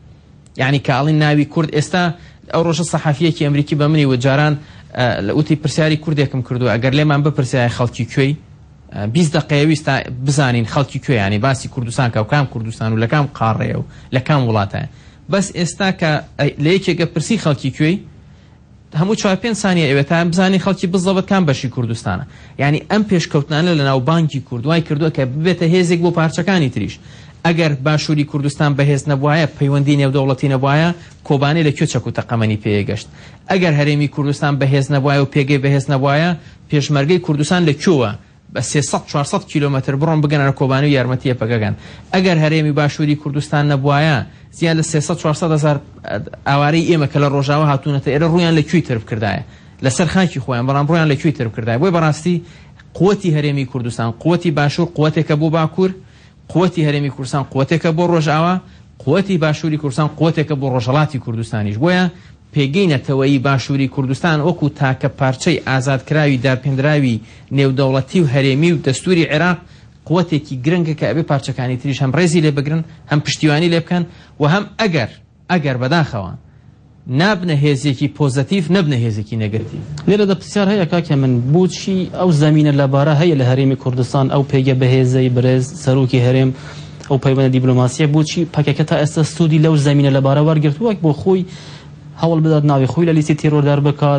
یعنی کاڵین ناوی کورد ئێستا ئەو ڕۆژە سەحافیەکی ئەمریکی بە منی و جاران لە وتی پرسیاری کوردێکم کردو ئەگەر لێمان بپرسیای خەڵکی کوێی 20 دقیقە ویستا بزانین خەڵکی کوێ ینی باسی کوردستان کە کام کوردستان و لە کام قاڕێە و لە کام وڵاتایە بەس ئێستا کە لە یەکێکە پرسی خەڵکی کوێی هەموو 4-5 سانیە ئێوە تا بزانین خەڵکی بزەبەت کام بەشی کوردستانە یعنی ئەم پێشکەوتنانە لە ناو بانکی کورد وای کردووە کە ببێتە هێزێک بۆ پارچەکانی تریش ئەگەر باشووری کوردستان بەهێز نەبوایە پەیوەندی نێودەوڵەتی نەبوایە کۆبانێ لە کوێ چەک و تەقەمەنی پێگەشت ئەگەر هەرێمی کوردستان بەهێز نەبوایە و پێگەی بەهێز نەبوایە پێشمەرگەی کوردستان لە کوێوە بە 300-400 کیلومتر بڕۆن بگەنە کۆبانی و یارمەتیە پەگەگەن ئەگەر هەرێمی باشووری کوردستان نەبوایە زیاد لە 300-400 هزار ئاوارەی ئێمە کە لە ڕۆژاوە هاتوونەتە ئێرە ڕویان لە کوێی تر بکردایە لەسەر خاکی خۆیان بەڵام ڕویان لە کوێی تر بکردایە بۆی بەڕاستی قووەتی هەرێمی کوردستان قووەتی باشوور قووەتێکە بۆ باکوور قووەتی هەرێمی کوردستان قووەتێکە بۆ ڕۆژئاوا قووەتی باشووری کوردستان قووەتێکە بۆ ڕۆژهەڵاتی کوردستانیش بۆیە پێگەی نەتەوەیی باشووری کوردستان وەکو تاکە پارچەی ئازادکراوی داپێنراوی نێودەوڵەتی و هەرێمی و دەستوری عێراق قووەتێکی گرنگە کە ئەبێ پارچەکانی تریش هەم ڕێزی لێ بگرن هەم پشتیوانی لێ بکەن و هەم ئەگەر بەداخەوە نابنە هێزێکی پۆزەتیڤ نەبنە هێزێکی نەگەتیڤ لێرە دەپرسیار هەیە کاکە من بۆچی ئەو زەمینە لەبارە هەیە لە هەرێمی کوردستان ئەو پێگە بەهێزەی بەرێز سەرۆکی هەرێم ئەو پەیوەندە دیبلۆماسیە بۆچی پەکەکە تا ئێستا سوودی لەو زەمینە لەبارە وەرگرتووە بۆ خۆی هەوڵ بدات ناوی خۆی لە لیستی تیرۆردار بکات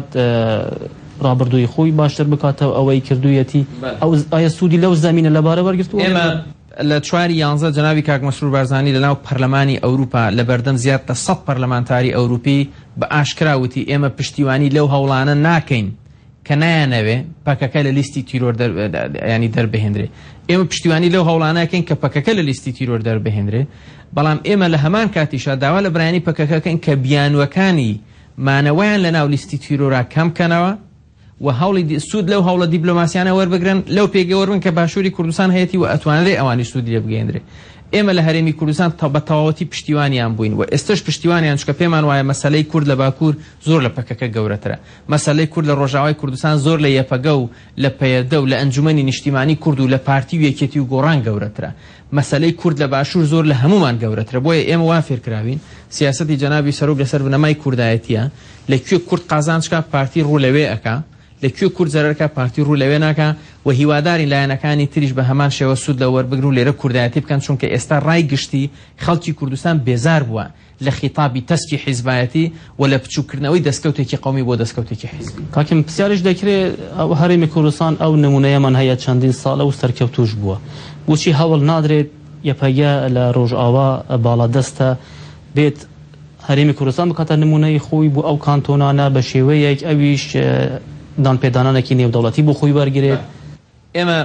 ڕابردووی خۆی باشتر بکاتەوە ئەوەی کردوویەتی ئایا سوودی لەو زەمینە لەبارە وەرگرتووە ئێمە لە 4 جەنابی کاک مەسرور بارزانی لە ناو پەرلەمانی ئەوروپا لە بەردەم زیاتر 100 پەرلەمانتاری ئەوروپی بە ئاشکراوتی ئێمە پشتیوانی لەو هەوڵانە ناکەین کە نایانەوێ پەکەکە لە لیستی تیرۆر ینی دەربهێنرێ ئێمە پشتیوانی لەو هەوڵانەکەین کە پەکەکە لە لیستی تیرۆر دەربهێنرێ بەڵام ئێمە لە هەمان کاتیشا داوا لە برایانی پەکەکەکەین کە بیانوەکانی مانەوەیان لە ناو لیستی تیرۆرا کەم بکەنەوە و هەوڵی سوود لەو هەوڵە دیبلۆماسیانە وەربگرن لەو پێگە وەربن کە باشووری کوردستان هەیەی و ئەتوانرێ ئەوانی سوودی لێ بگەێنرێ ئێمە لە هەرێمی کوردستان بە تەواوەتی پشتیوانیان بووین و ئێستش پشتیوانیان چکە پێمان وایە مەسەلەی کورد لە باکوور زۆر لە پەکەکە گەورەترە مەسەلەی کورد لە ڕۆژاوای کوردستان زۆر لە یەپەگە و لە پەیەدە و لە ئەنجومەنی نیشتیمانی کورد و لە پارتی و یەکێتی و گۆڕان گەورەترە مەسەلەی کورد لە باشوور زۆر لە هەمومان گەورەترە بۆیە ئێمە وا فێرکراوین سیاسەتی جەنابی سەرۆک لەسەر بنەمای کوردایەتیە لەکوێ کورد قازان چکە پارتی ڕوو لەوێ ئەکا لەکوێ کورد زەرەرکە پارتی ڕوو لەوێ ناکە و هیواداری لایەنەکانی تریش بە هەمان شێوە سوود لە وەربگرن و لێرە کوردایەتی بکەن چونکە ئێستا ڕای گشتی خەڵکی کوردستان بێزار بووە لە خیتابی تەسکی حیزبایەتی و لە بچووکردنەوەی دەستکەوتێکی قەومی بۆ دەستکەوتێکی حیزبی کاکەم پرسیارش دەکرێت ئەو هەرێمی کوردستان ئەو نمونەیەمان هەیە چەندین ساڵە و سەرکەوتوش بووە بۆچی هەوڵ نادرێت یەپەگە لە ڕۆژئاوا باڵادەستە بێت هەرێمی کوردستان بکاتە نمونەی خۆی بۆ ئەو کانتۆنانە بە شێوەیەک ئەویش دانپێدانانێکی نێودەوڵەتی بۆ خۆی وەرگرێت ئێمە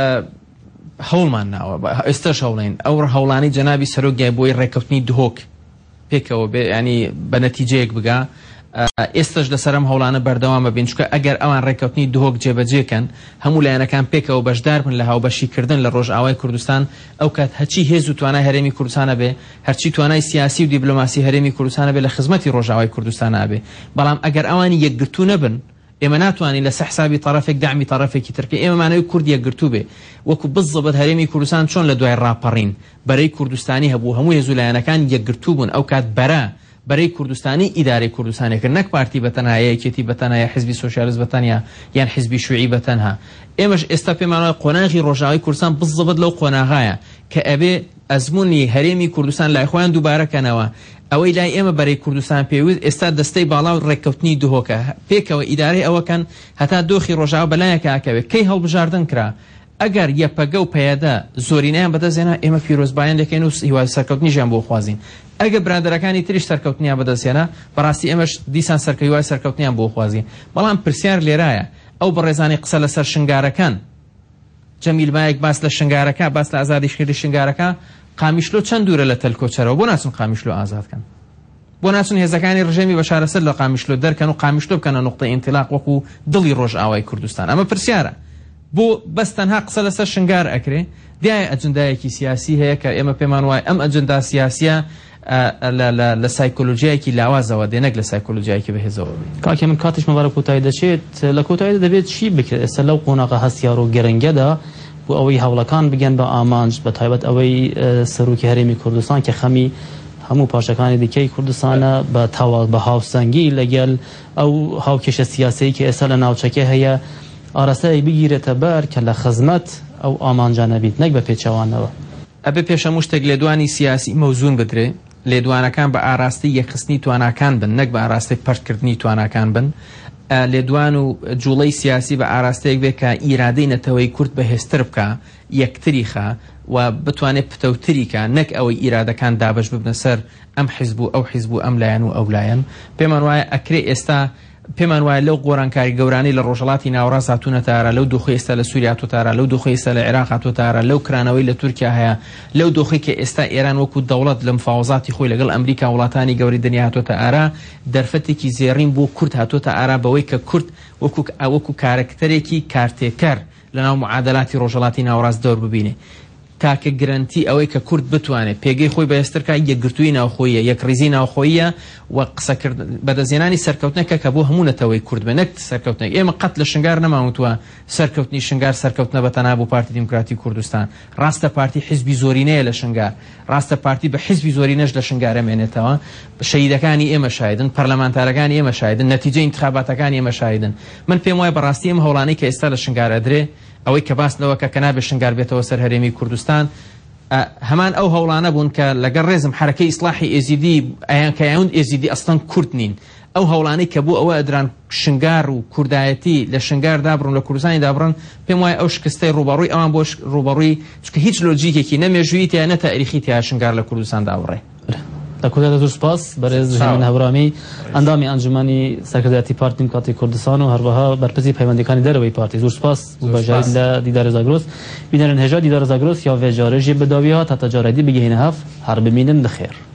هەوڵمان ناوە ئێستاش هەوڵین ئەو هەوڵانی جەنابی سەرۆکیای بۆی ڕێکەوتنی دهۆک پێکەوە ینی بە نەتیجەیەک بگا ئێستش لەسەرم هەوڵانە بەردەوامە بین چکە ئەگەر ئەوان ڕێکەوتنی دهۆک جێبەجێکەن هەموو لایەنەکان پێکەوە بەشدار بن لە هاوبەشیکردن لە ڕۆژئاوای کوردستان ئەو کات هەچی هێز و توانای هەرێمی کوردستانە بێ هەرچی توانای سیاسی و دیبلۆماسی هەرێمی کوردستانە بێ لە خزمەتی ڕۆژئاوای کوردستانە بێ بەڵام ئەگەر ئەوانی یەکگرتوو نەبن ئێمە ناتوانین لە حسابی طرفێک دامی طرفێکی ترکە ئێمەمانەوەی کورد یەکگرتوو بێ وەکو بزەبەت هەرێمی کوردستان چۆن لە دوای ڕاپەڕین بەرەی کوردستانی هەبوو هەموو هێزولایەنەکان یەکگرتوو بوون ئەو کات بەرەی کوردستانی ئیدارەی کوردستانێکرد نەک پارتی بەتەنها یەکێتی بەتەنها حزبی سۆشیالیست بەتەنیا یان حزبی شوعی بەتەنها ئێمەش ئێستا پێمان وایە قۆناغی ڕۆژاوای کوردستان بزەبەت لەو قۆناغایە کە ئەبێ ئەزمموی هەرێمی کوردستان لای خۆیان دووبارەکەنەوە ئەوەی لای ئێمە بەرەی کوردستان پێویست ئێستا دەستەی باڵا و ڕێککەوتنی دهۆکە پێکەوە ئیدارەی ئەوەکەن هەتا دۆخی ڕۆژاوە بەلایەکە ئاکەوێت کەی هەڵبژاردن کرا ئەگەر یەپەگە و پەیەدە زۆرینیان بەدەستێنە ئێمە پیرۆزبایان دەکەین و هیوای سەرکەوتنیژیان بۆ خوازین. ئەگە برادەرەکانی تریش سەرکەوتنیان بەدەستێنە بەڕاستی ئێمەش دیسان هیوای سەرکەوتنیان بۆ خوازین. بەڵام پرسیار لێرایە ئەو بەڕێزانی قسە لەسەر شنگارەکان جەمیل مایەک باس لە شنگارەکە باس لە ئازادیشکردی شنگارەکە قامیشلۆ چەند دوورە لە تەلکۆچەرەوە بۆ ناچون قامیشلۆ ئازادکەن بۆ ناچون هێزەکانی ڕژێمی بەشارەسەر لە قامیشلۆ دەرکەن و قامیشلۆ بکەنە نقطەی ئینتیلاق وەکو دڵی ڕۆژئاوای کوردستان. ئەمە پرسیارە بۆ بەس تەنها قسە لەسەر شنگار ئەکرێ دیایە ئەجندایەکی سیاسی هەیە کە ئێمە پێمان وایە ئەم ئەجندا سیاسیە لە سایکۆلۆژیایەکی لاوازەوە دێنەک لە سایکۆلۆژیایەکی بەهێزەوە بێت. کاکە من کاتیش مەوارە کۆتایی دەچێت لە کۆتاییدا دەبێت چی بکرێت ئێستا لەو قۆناغە هەستیار و گەرەنگەدا بۆ ئەوەی هەوڵەکان بگەن بە ئامانج بە تایبەت ئەوەی سەرۆکی هەرێمی کوردستان کە خەمی هەموو پاشەکانی دیکەی کوردستانە بە هاوسەنگی لەگەل ئەو هاوکێشە سیاسەی کە ئێستا لە ناوچەکە هەیە ئاراستەی بگیرێتە بەر کە لە خزمەت ئەو ئامانجانە بیت نەک بە پێچەوانەوە. ئەبێ پێشەموو شتێک لێدوانی سیاسی مەوزون بدرێ لێدوانەکان بە ئاراستی یەکخستنی تواناکان بن نەک بە ئاراستی پەرکردنی تواناکان بن. لێدوان و جوڵەی سیاسی بە ئاراستەیەک بێت کە ئیرادەی نەتەوەی کورد بەهێزتر بکە یەکتری خە و بتوانێت پتەوتریکە نەک ئەوەی ئیرادەکان دابش ببنە سەر ئەم حیزب و ئەو حیزب و ئەم لایەن و ئەو لایەن. پێمان وایە ئەکرێ ئێستا پێمان وایە لەو گۆڕانکاری گەورانی لە ڕۆژهەڵاتی ناوەڕاست هاتوونەتارە لەو دۆخی ئێستا لە سووریا هاتووەتارە لەو دۆخی ئێستا لە عێراق هاتووەتارە لەو کرانەوەی لە تورکیا هەیە لەو دۆخی کە ئێستا ئێران وەکو دەوڵەت لە مفاوەزاتی خۆی لەگەڵ ئەمریکا وڵاتانی گەوری دنیا هاتووەتە ئارا دەرفەتێکی زێڕین بۆ کورد هاتووەتە ئارا بەوەی کە کورد وەکو کارکتەرێکی کارتێکەر لەناو معادلاتی ڕۆژهەڵاتی ناوەڕاست دەور ببینێ تاکە گرنتی ئەوەی کە کورد بتوانێت پێگەی خۆی بەهێزترکە یەکگرتووی ناوخۆیە یەکڕیزی ناوخۆیە و قسەکرد بەدەستێنانی سەرکەوتنەکە کە بۆ هەموو نەتەوەی کورد بە نەک سەرکەوتنێک ئێمە قەت لە شنگار نەماوتووە سەرکەوتنی شنگار سەرکەوتنە بەتەنها بۆ پارتی دیموکراتی کوردستان ڕاستە پارتی حیزبی زۆرینەیە لە شنگار ڕاستە پارتی بە حیزبی زۆرینەش لە شنگارە مێنێتەوە شەهیدەکانی ئێمە شایدن پەرلەمانتارەکانی ئێمە شایدن نەتیجەی انتخاباتەکانی ئێمە شایدن من پێم وایە بەڕاستی ئەم هەوڵانەی کە ئێستا لە شنگار ئەدرێ ئەوەی کە باسنەوە کە نابێت شنگار بێتەوە سەر هەرێمی کوردستان هەمان ئەو هەوڵانە بوون کە لەگەڵ ڕێزم حرەکەی ئیسلاحی ئێزیدی کەیاوند ئێزیدی ئەستان کورد نین ئەو هەوڵانەی کە بوو ئەوە ئەدران شنگار و کوردایەتی لە شنگار دابڕن لە کوردستانی دابڕن پێم وایە ئەو شکستەی ڕوبەڕووی ئەوان بۆ ڕوبەڕووی چکە هیچ لۆجیکێکی نەمێژووی تیا نە تاریخی تیا شنگار لە کوردستان داوڕێ. لە کۆتاییدا زۆر سپاس بەڕێز ژەمێن هەورامی ئەندامی ئەنجومەنی سەرکردایەتی پارتی دیموکراتی کوردستان و هەروەها بەرپرسی پەیوەندیەکانی دەرەوەی پارتی زۆر سپاس بەژاری لە دیدار زاگرۆس بینەرن هێژا دیدار زاگرۆس یا وێژارێژی بەداوی هات هەتا جارێدی بگەینە هەف هەر ببینن بخێر.